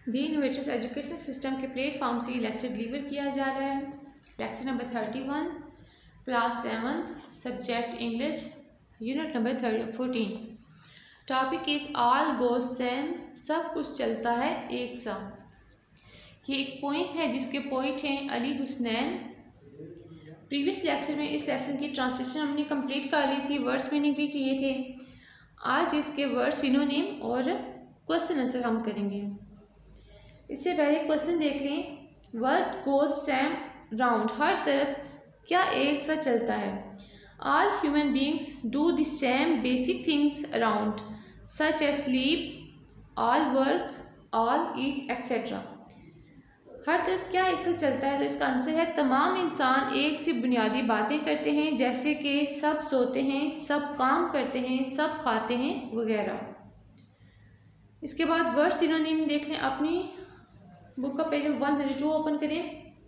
दी innovators education system के platform से lecture deliver किया जा रहा है। Lecture number 31, class 7, subject English, unit number 14। Topic is all goes same, सब कुछ चलता है एक सा। ये एक पॉइंट है जिसके पॉइंट हैं अली हुसनैन। प्रीवियस लेक्चर में इस लेसन की ट्रांसलेशन हमने कंप्लीट कर ली थी, वर्ड्स मीनिंग भी किए थे। आज इसके वर्ड सिनोनिम और क्वेश्चन आंसर हम करेंगे। इससे पहले क्वेश्चन देख लें। व्हाट गोज सेम राउंड, हर तरफ क्या एक सा चलता है। All human beings do the same basic things around such as sleep, all work, all eat etcetera. हर तरफ क्या एक सा चलता है, तो इसका आंसर है तमाम इंसान एक सी बुनियादी बातें करते हैं, जैसे कि सब सोते हैं, सब काम करते हैं, सब खाते हैं वगैरह। इसके बाद वर्ड सिनोनिम देख लें। अपनी बुक का पेज 132 ओपन करें।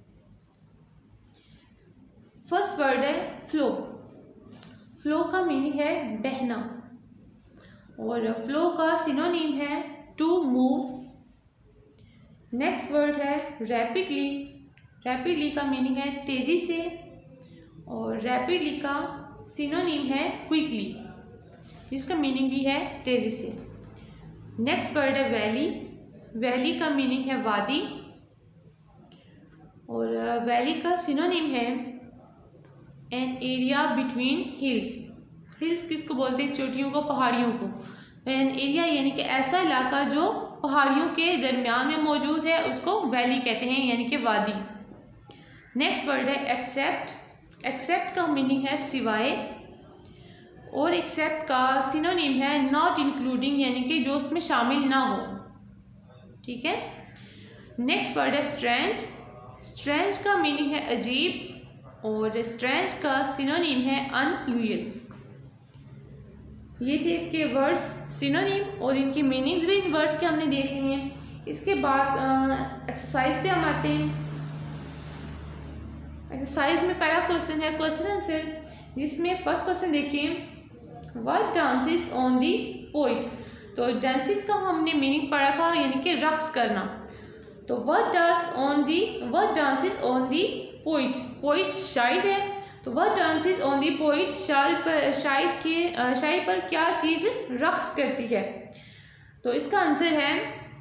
फर्स्ट वर्ड है फ्लो। फ्लो का मीनिंग है बहना, और फ्लो का सिनोनिम है टू मूव। नेक्स्ट वर्ड है रैपिडली। रैपिडली का मीनिंग है तेजी से, और रैपिडली का सिनोनिम है क्विकली, जिसका मीनिंग भी है तेजी से। नेक्स्ट वर्ड है वैली। वैली का मीनिंग है वादी, और वैली का सिनोनिम है an area between hills. Hills किसको बोलते हैं? चोटियों को, पहाड़ियों को। एन एरिया यानी कि ऐसा इलाका जो पहाड़ियों के दरमियान में मौजूद है, उसको वैली कहते हैं, यानी कि वादी। नेक्स्ट वर्ड है एक्सेप्ट। एक्सेप्ट का मीनिंग है सिवाय, और एक्सेप्ट का सिनोनिम है नॉट इंक्लूडिंग, यानी कि जो उसमें शामिल ना हो। ठीक है। नेक्स्ट वर्ड है स्ट्रेंज। स्ट्रेंज का मीनिंग है अजीब, और स्ट्रेंज का सिनोनिम है अनयूजुअल। ये थे इसके वर्ड्स सिनोनिम, और इनकी मीनिंग्स भी इन वर्ड्स के हमने देख लिए हैं। इसके बाद एक्सरसाइज पे हम आते हैं। एक्सरसाइज में पहला क्वेश्चन है क्वेश्चन आंसर, जिसमें फर्स्ट क्वेश्चन देखिए। What dances on the poet. तो डांसेस का हमने मीनिंग पढ़ा था, यानी कि रक्स करना। तो what dances on the poet. Poet शायर है, तो what dances on the poet, शायर पर क्या चीज़ रक्स करती है। तो इसका आंसर है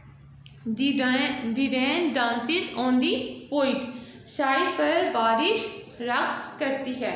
the rain dances on the poet, शायर पर बारिश रक्स करती है।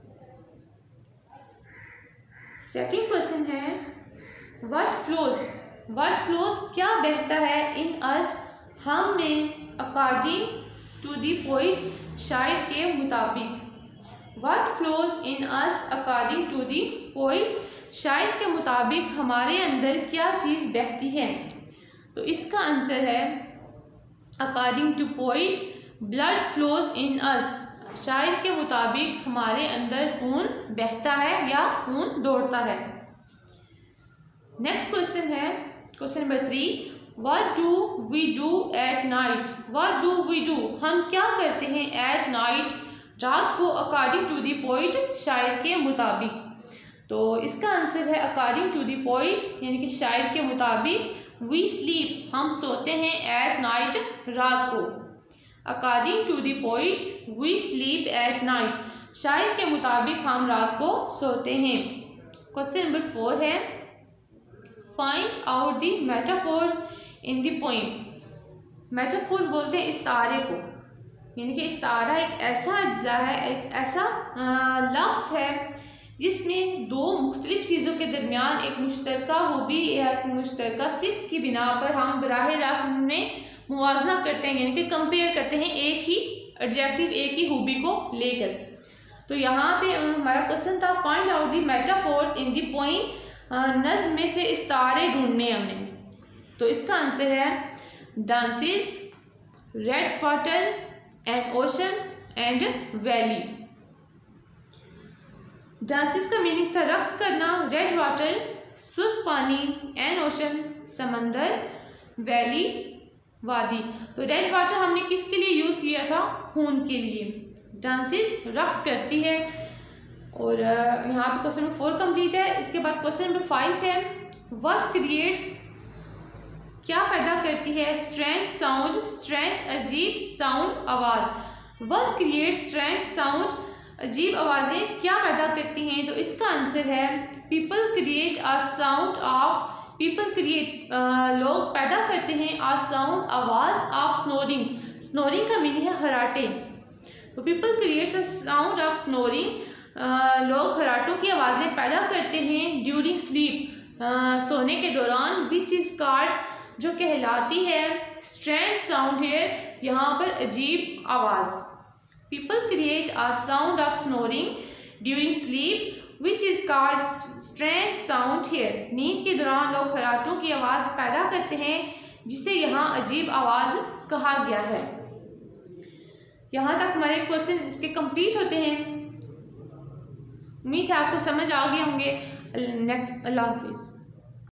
सेकंड क्वेश्चन है व्हाट फ्लोज क्या बहता है इन अस, हम में, अकॉर्डिंग टू दी पोइट, शायर के मुताबिक। What flows in us according to the poet, शायर के मुताबिक हमारे अंदर क्या चीज़ बहती है। तो इसका आंसर है according to poet blood flows in us, शायर के मुताबिक हमारे अंदर खून बहता है या खून दौड़ता है। नेक्स्ट क्वेश्चन है question number 3। What do we do at night? What do we do? हम क्या करते हैं at night, रात को, according to the poet, शायर के मुताबिक। तो इसका आंसर है according to the poet, यानी कि शायर के मुताबिक। we sleep, हम सोते हैं at night, रात को। according to the poet, we sleep at night, शायर के मुताबिक हम रात को सोते हैं। क्वेश्चन नंबर 4 है find out the metaphors in the poem. Metaphors बोलते हैं इस्तारे को, यानी कि इस्तारा एक ऐसा अज्जा है, एक ऐसा लफ्ज़ है जिसमें दो मुख्तलिफ चीज़ों के दरमियान एक मुश्तरका हूबी या एक मुश्तरका सिफ़त की बिना पर हम बराह रास्त उन्हें मुवाजना करते हैं, यानी कि कंपेयर करते हैं एक ही एडजेक्टिव, एक ही हूबी को लेकर। तो यहाँ पे हमारा क्वेश्चन था find out the metaphors in the poem, नज़्म में से इस्तारे ढूंढने हमने। तो इसका आंसर है dances, red water, an ocean and valley. Dances का मीनिंग था रक्स करना, रेड वाटर सुर्ख पानी, एन ओशन समंदर, वैली वादी। तो रेड वाटर हमने किसके लिए यूज़ किया था? खून के लिए। डांसेस रक्स करती है, और यहाँ पे क्वेश्चन नंबर 4 कंप्लीट है। इसके बाद क्वेश्चन नंबर 5 है व्हाट क्रिएट्स, क्या पैदा करती है? स्ट्रेंज साउंड, स्ट्रेंज अजीब साउंड आवाज़। व्हाट क्रिएट स्ट्रेंज साउंड, अजीब आवाज़ें क्या पैदा करती हैं? तो इसका आंसर है people create a sound of, people create लोग पैदा करते हैं अ साउंड आवाज़ ऑफ स्नोरिंग, स्नोरिंग का मीनिंग है खराटे। तो people creates a sound of snoring, लोग खराटों की आवाज़ें पैदा करते हैं ड्यूरिंग स्लीप, सोने के दौरान, विच इज़ कॉल्ड जो कहलाती है स्ट्रेंज साउंड है, यहाँ पर अजीब आवाज़। People create a sound of snoring during sleep which is called strange sound here, नींद के दौरान लोग खराटों की आवाज़ पैदा करते हैं जिसे यहाँ अजीब आवाज़ कहा गया है। यहाँ तक हमारे क्वेश्चन इसके कंप्लीट होते हैं। उम्मीद है आपको समझ आ गए होंगे। नेक्स्ट, अल्लाह हाफिज़।